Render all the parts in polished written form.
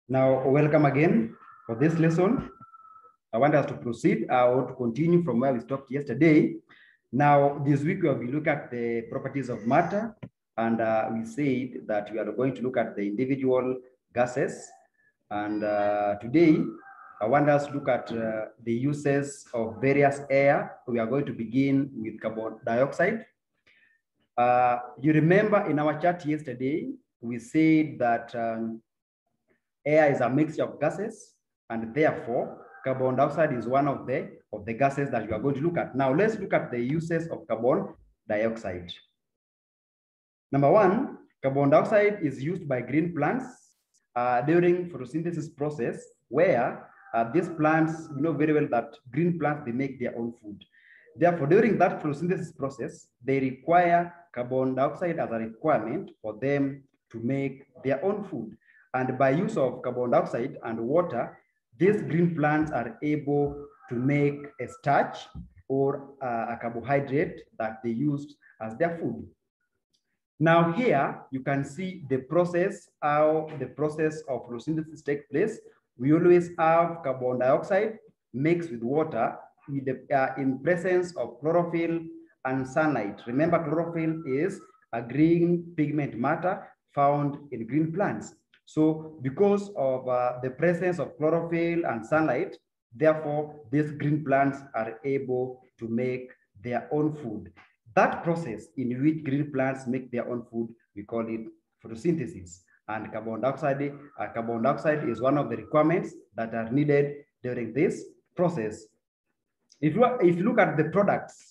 Now, welcome again for this lesson. I want us to proceed or to continue from where we stopped yesterday. Now, this week we will look at the properties of matter, and we said that we are going to look at the individual gases. And today, I want us to look at the uses of various air. We are going to begin with carbon dioxide. You remember in our chat yesterday, we said that air is a mixture of gases, and therefore carbon dioxide is one of the gases that we are going to look at. Now let's look at the uses of carbon dioxide. Number one, carbon dioxide is used by green plants during photosynthesis process, where these plants, you know very well that green plants, they make their own food. Therefore, during that photosynthesis process, they require carbon dioxide as a requirement for them to make their own food. And by use of carbon dioxide and water, these green plants are able to make a starch or a carbohydrate that they use as their food. Now here, you can see the process, how the process of photosynthesis takes place. We always have carbon dioxide mixed with water with the, in presence of chlorophyll and sunlight. Remember, chlorophyll is a green pigment matter found in green plants. So because of the presence of chlorophyll and sunlight, therefore, these green plants are able to make their own food. That process in which green plants make their own food, we call it photosynthesis. And carbon dioxide is one of the requirements that are needed during this process. If you look at the products,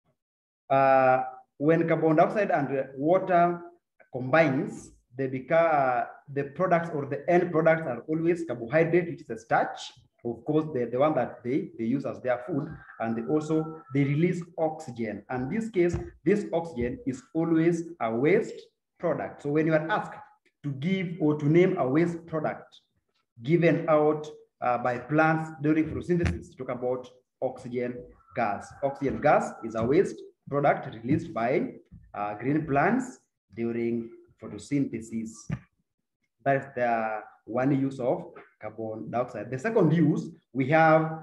when carbon dioxide and water combines, they become the products, or the end products are always carbohydrate, which is a starch. Of course, the one that they use as their food, and they release oxygen. And in this case, this oxygen is always a waste product. So when you are asked to give or to name a waste product given out by plants during photosynthesis, talk about oxygen gas. Oxygen gas is a waste product released by green plants during photosynthesis. That's the one use of carbon dioxide. The second use, we have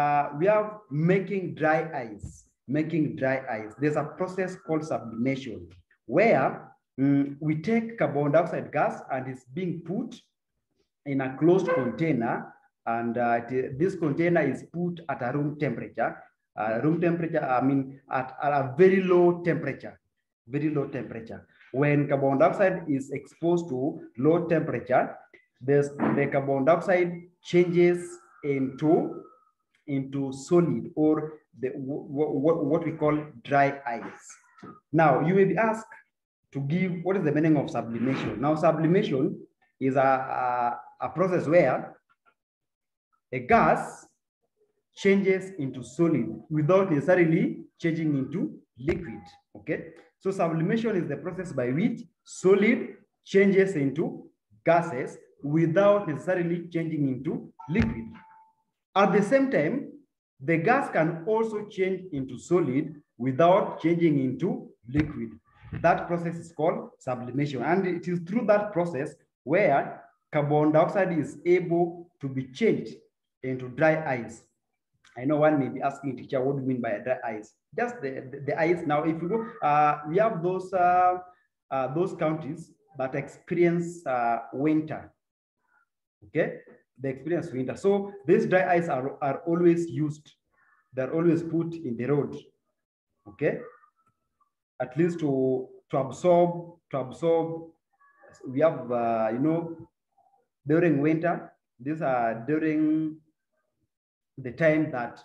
making dry ice. Making dry ice. There's a process called sublimation, where we take carbon dioxide gas and it's being put in a closed container, and this container is put at a room temperature. I mean at a very low temperature, very low temperature. When carbon dioxide is exposed to low temperature, the carbon dioxide changes into solid, or what we call dry ice. Now, you may be asked to give what is the meaning of sublimation. Now, sublimation is a process where a gas changes into solid without necessarily changing into liquid. Okay, so sublimation is the process by which solid changes into gases without necessarily changing into liquid. At the same time, the gas can also change into solid without changing into liquid. That process is called sublimation, and it is through that process where carbon dioxide is able to be changed into dry ice. I know one may be asking, teacher, what do you mean by dry ice? Just the ice. Now, if you go, we have those countries that experience winter. Okay, they experience winter. So these dry ice are always used. They're always put in the road. Okay, at least to absorb. We have during winter. These are during the time that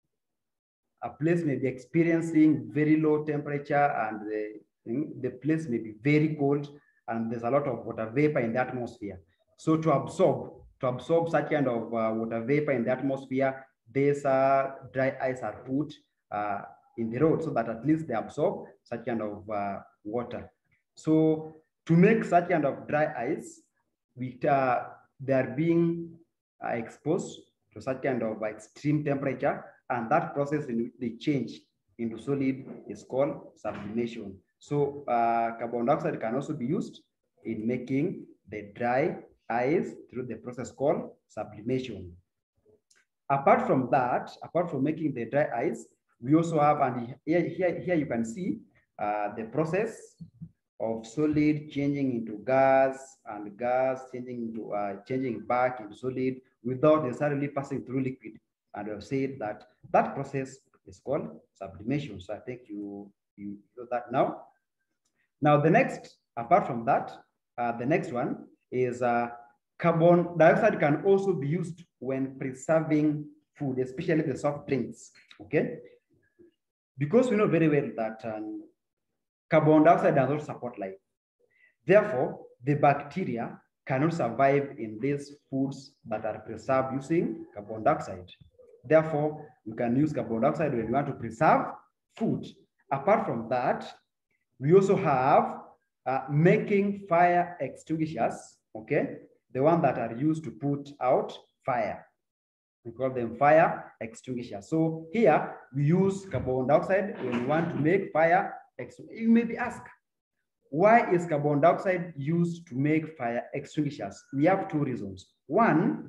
a place may be experiencing very low temperature, and the place may be very cold, and there's a lot of water vapor in the atmosphere. So to absorb such kind of water vapor in the atmosphere, these dry ice are put in the road so that at least they absorb such kind of water. So to make such kind of dry ice, they are being exposed to such kind of extreme temperature, and that process in which they change into solid is called sublimation. So carbon dioxide can also be used in making the dry ice through the process called sublimation. Apart from that, apart from making the dry ice, we also have, and here you can see the process of solid changing into gas, and gas changing back into solid without necessarily passing through liquid. And we have said that that process is called sublimation. So I think you know that now. Now the next, apart from that, the next one is carbon dioxide can also be used when preserving food, especially the soft drinks. Okay, because we know very well that carbon dioxide does not support life. Therefore, the bacteria cannot survive in these foods that are preserved using carbon dioxide. Therefore, you can use carbon dioxide when you want to preserve food. Apart from that, we also have making fire extinguishers, okay? The ones that are used to put out fire. We call them fire extinguishers. So here, we use carbon dioxide when we want to make fire extinguishers. You may be asked, why is carbon dioxide used to make fire extinguishers? We have two reasons. One,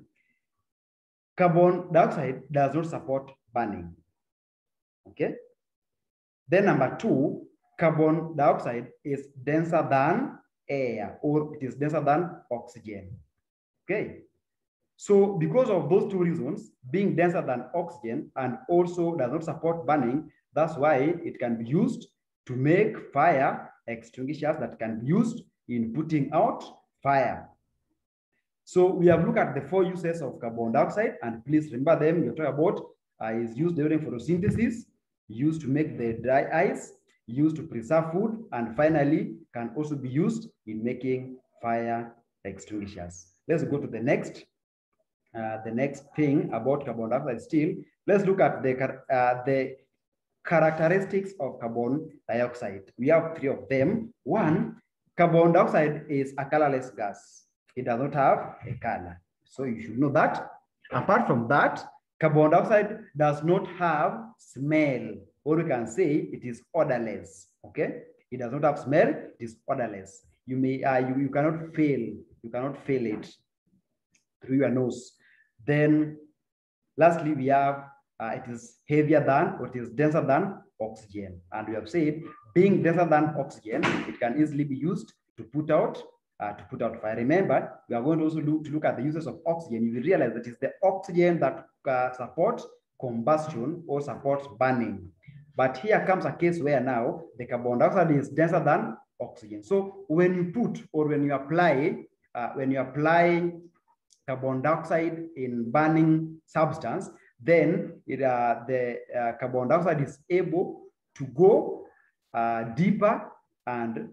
carbon dioxide does not support burning, okay? Then number two, carbon dioxide is denser than air, or it is denser than oxygen, okay? So because of those two reasons, being denser than oxygen and also does not support burning, that's why it can be used to make fire extinguishers that can be used in putting out fire. So we have looked at the four uses of carbon dioxide, and please remember them. We're talking about is used during photosynthesis, used to make the dry ice, used to preserve food, and finally can also be used in making fire extinguishers. Let's go to the next thing about carbon dioxide still. Let's look at the characteristics of carbon dioxide. We have three of them. One, carbon dioxide is a colorless gas. It does not have a color. So you should know that. Apart from that, carbon dioxide does not have smell, or we can say it is odorless. Okay, it does not have smell. It is odorless. You may you cannot feel it through your nose. Then, lastly, we have it is heavier than, or it is denser than oxygen. And we have said, being denser than oxygen, it can easily be used to put out fire. Remember, we are going to also look at the uses of oxygen. You will realize that it's the oxygen that supports combustion or supports burning. But here comes a case where now the carbon dioxide is denser than oxygen. So when you put, or when you apply carbon dioxide in burning substance, then the carbon dioxide is able to go deeper and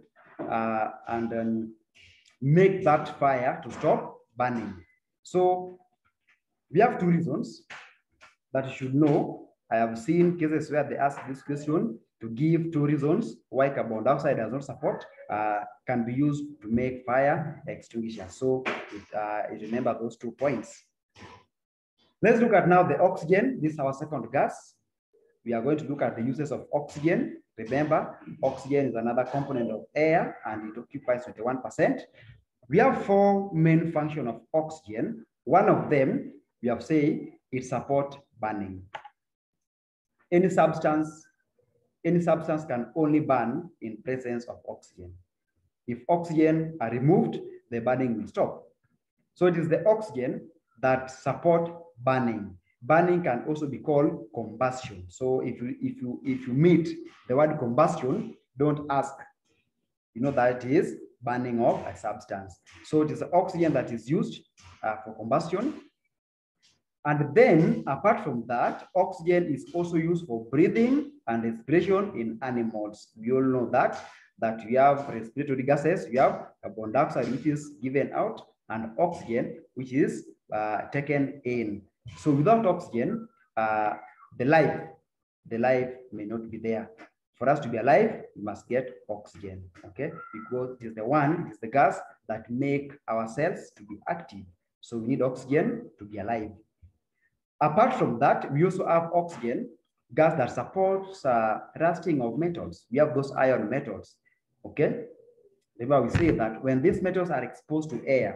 make that fire to stop burning. So we have two reasons that you should know. I have seen cases where they ask this question to give two reasons why carbon dioxide does not support can be used to make fire extinguishers. So remember those 2 points. Let's look at now the oxygen. This is our second gas. We are going to look at the uses of oxygen. Remember, oxygen is another component of air, and it occupies 21%. We have four main functions of oxygen. One of them, we have said, it supports burning. Any substance can only burn in presence of oxygen. If oxygen are removed, the burning will stop. So it is the oxygen that support burning. Burning can also be called combustion. So if you meet the word combustion, don't ask. You know that it is burning of a substance. So it is the oxygen that is used for combustion. And then, apart from that, oxygen is also used for breathing and respiration in animals. We all know that we have respiratory gases. We have carbon dioxide, which is given out, and oxygen, which is taken in. So without oxygen, the life may not be there. For us to be alive, we must get oxygen, okay? Because it is the gas that make our cells to be active. So we need oxygen to be alive. Apart from that, we also have oxygen gas that supports rusting of metals. We have those iron metals, okay? Remember, we say that when these metals are exposed to air,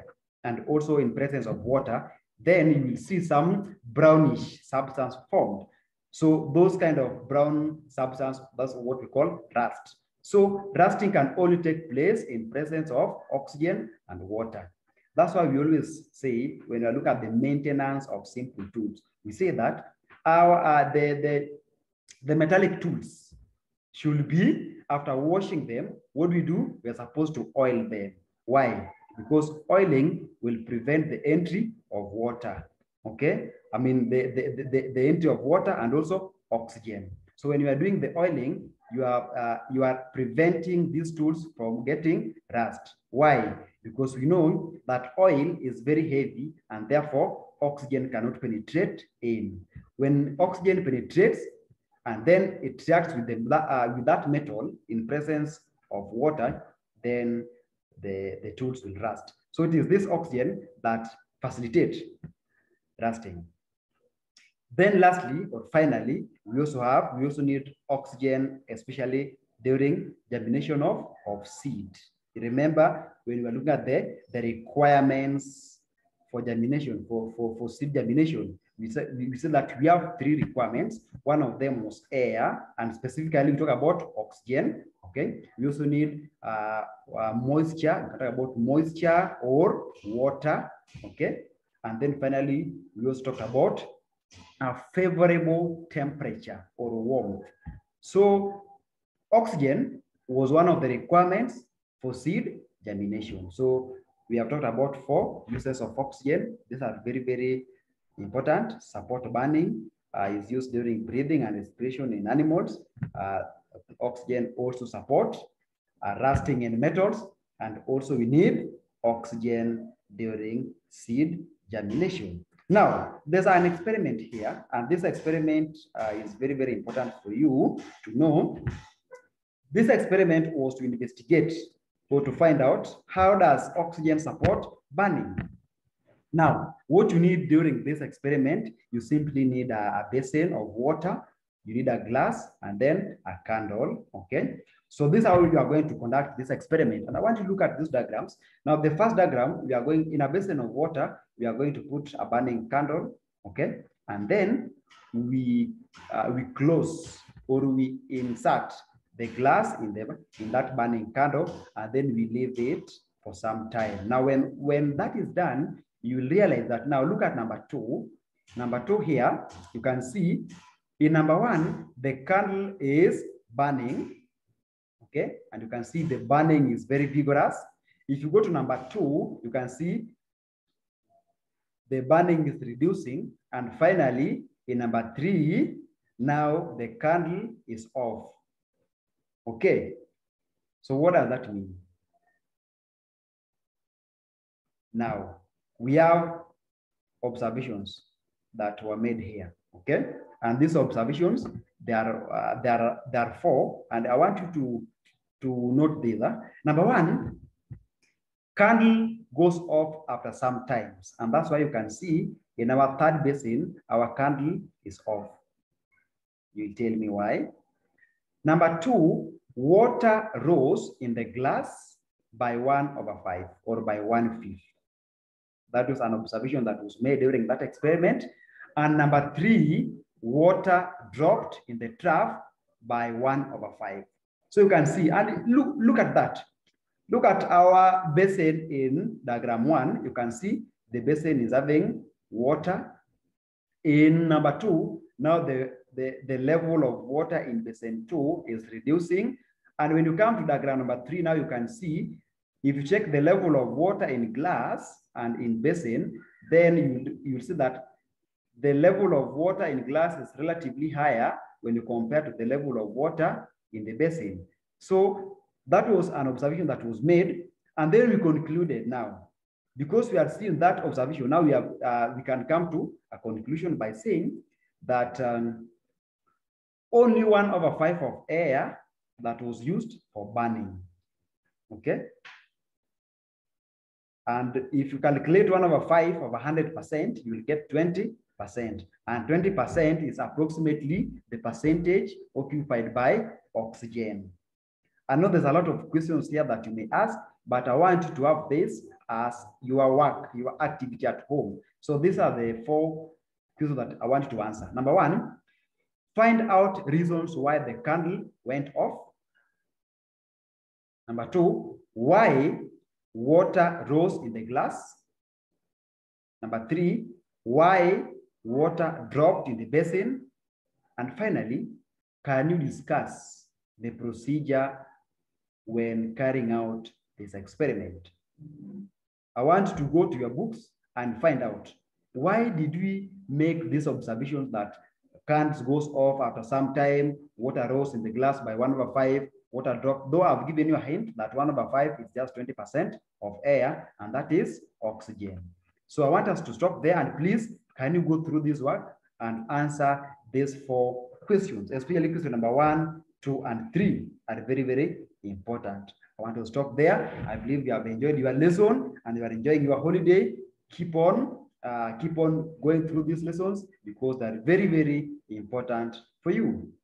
and also in presence of water, then you will see some brownish substance formed. So those kind of brown substance, that's what we call rust. So rusting can only take place in presence of oxygen and water. That's why we always say, when we look at the maintenance of simple tools, we say that the metallic tools should be, after washing them, what we do, we're supposed to oil them. Why? Because oiling will prevent the entry of water. Okay, I mean the entry of water and also oxygen. So when you are doing the oiling, you are preventing these tools from getting rust. Why? Because we know that oil is very heavy and therefore oxygen cannot penetrate in. When oxygen penetrates and then it reacts with that metal in presence of water, then the tools will rust. So it is this oxygen that facilitates rusting. Then lastly, or finally, we also need oxygen, especially during germination of seed. Remember, when we are looking at the requirements for germination, for seed germination, we said that we have 3 requirements. One of them was air, and specifically we talk about oxygen. Okay, we also need moisture. We talk about moisture or water. Okay, and then finally we also talked about a favorable temperature or warmth. So oxygen was one of the requirements for seed germination. So we have talked about 4 uses of oxygen. These are very, very important. Support burning is used during breathing and respiration in animals. Oxygen also support rusting in metals, and also we need oxygen during seed germination. Now, there's an experiment here, and this experiment is very, very important for you to know. This experiment was to investigate or to find out how does oxygen support burning. Now, what you need during this experiment, you simply need a basin of water, you need a glass, and then a candle, okay? So this is how you are going to conduct this experiment. And I want you to look at these diagrams. Now, the first diagram, we are going in a basin of water, we are going to put a burning candle, okay? And then we close or we insert the glass in that burning candle, and then we leave it for some time. Now, when that is done, you will realize that. Now look at number 2. Number 2 here, you can see in number 1, the candle is burning, okay? And you can see the burning is very vigorous. If you go to number 2, you can see the burning is reducing. And finally, in number 3, now the candle is off. Okay, so what does that mean? Now, we have observations that were made here, okay? And these observations, there are 4, and I want you to note these. Number 1, candle goes off after some times, and that's why you can see in our 3rd basin, our candle is off. You tell me why. Number 2, water rose in the glass by 1/5 or by 1/5. That was an observation that was made during that experiment. And number 3, water dropped in the trough by 1/5. So you can see, and look at that. Look at our basin in diagram 1. You can see the basin is having water. In number 2, now the level of water in basin 2 is reducing. And when you come to diagram number 3, now you can see, if you check the level of water in glass and in basin, then you'll see that the level of water in glass is relatively higher when you compare to the level of water in the basin. So that was an observation that was made. And then we concluded now, because we have seen that observation, now we can come to a conclusion by saying that only 1/5 of air that was used for burning, okay? And if you calculate 1/5 of 100%, you will get 20%. And 20% is approximately the percentage occupied by oxygen. I know there's a lot of questions here that you may ask, but I want you to have this as your work, your activity at home. So these are the 4 questions that I want you to answer. Number 1, find out reasons why the candle went off. Number 2, why water rose in the glass. Number 3, why water dropped in the basin. And finally, can you discuss the procedure when carrying out this experiment? I want to go to your books and find out, why did we make these observations that candles goes off after some time, water rose in the glass by 1/5, water dropped, though I've given you a hint that 1/5 is just 20% of air, and that is oxygen. So I want us to stop there, and please, can you go through this work and answer these 4 questions, especially question number 1, 2, and 3 are very, very important. I want to stop there. I believe you have enjoyed your lesson and you are enjoying your holiday. Keep on going through these lessons because they're very, very important for you.